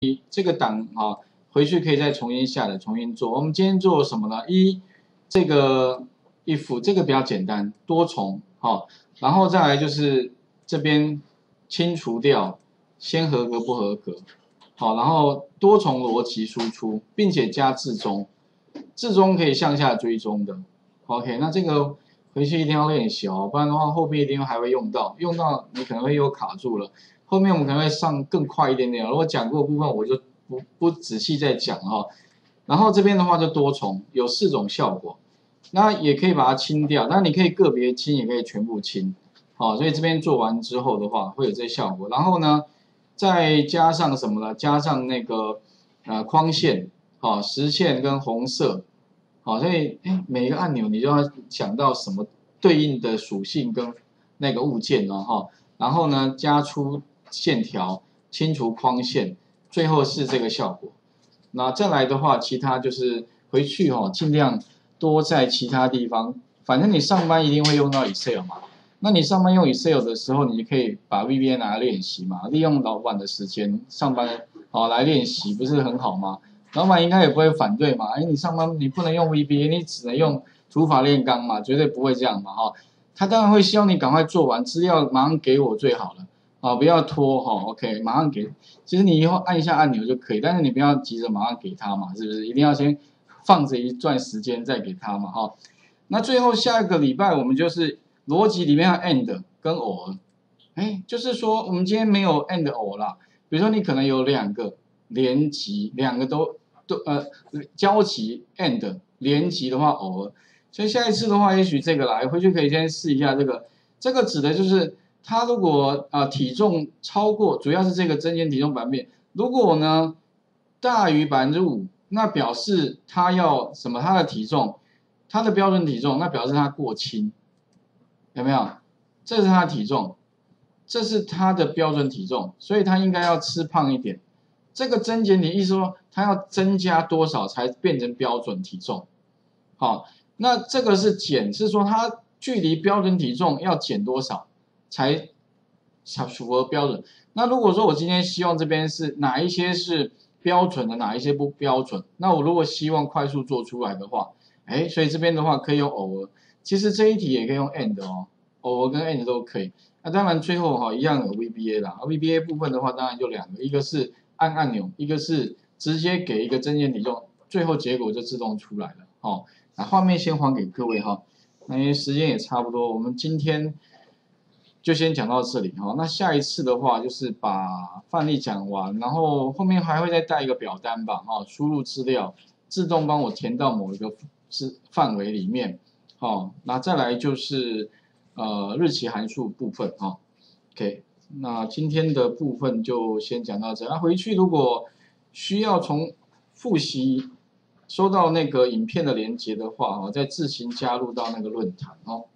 这个档啊，回去可以再重新下载，重新做。我们今天做什么呢？这个 if 这个比较简单，多重好，然后再来就是这边清除掉先合格不合格，好，然后多重逻辑输出，并且加至中，至中可以向下追踪的。OK， 那这个回去一定要练习哦，不然的话后面一定还会用到，用到你可能会又卡住了。后面我们可能会上更快一点点，如果讲过的部分我就不仔细再讲哦。然后这边的话就多重，有4种效果，那也可以把它清掉，那你可以个别清，也可以全部清，好，所以这边做完之后的话会有这些效果。然后呢，再加上什么呢？加上那个框线，好，实线跟红色，好，所以每一个按钮你就要想到什么对应的属性跟那个物件哦哈。然后呢，加出线条，清除框线，最后是这个效果。那再来的话，其他就是回去尽量多在其他地方，反正你上班一定会用到 Excel 嘛。那你上班用 Excel 的时候，你就可以把 VBA 拿来练习嘛，利用老板的时间上班来练习，不是很好吗？老板应该也不会反对嘛。你上班你不能用 VBA， 你只能用土法炼钢嘛，绝对不会这样嘛哈。他当然会希望你赶快做完，资料马上给我最好了，不要拖OK， 马上给。其实你以后按一下按钮就可以，但是你不要急着马上给他嘛，是不是？一定要先放着一段时间再给他嘛哈。那最后下一个礼拜我们就是逻辑里面要 and 跟 or， 就是说我们今天没有 and or 啦，比如说你可能有2个连集，2个都交集 and 连集的话 or。所以下一次的话，也许这个来回去可以先试一下这个。这个指的就是它如果体重超过，主要是这个增减体重版面，如果呢大于5%，那表示它要什么？它的体重，它的标准体重，那表示它过轻，有没有？这是它的体重，这是它的标准体重，所以它应该要吃胖一点。这个增减体意思说，它要增加多少才变成标准体重？好。那这个是减，是说它距离标准体重要减多少才符合标准。那如果说我今天希望这边是哪一些是标准的，哪一些不标准，那我如果希望快速做出来的话，所以这边的话可以用 or， 其实这一题也可以用 and or 跟 and 都可以。那当然最后一样有 VBA 啦 ，VBA 部分的话当然就2个，一个是按按钮，一个是直接给一个增减体重，最后结果就自动出来了那画面先还给各位哈，那因为时间也差不多，我们今天就先讲到这里哈。那下一次的话就是把范例讲完，然后后面还会再带一个表单吧输入资料，自动帮我填到某一个范围里面那再来就是日期函数部分OK， 那今天的部分就先讲到这。那回去如果需要从复习。收到那个影片的连结的话再自行加入到那个论坛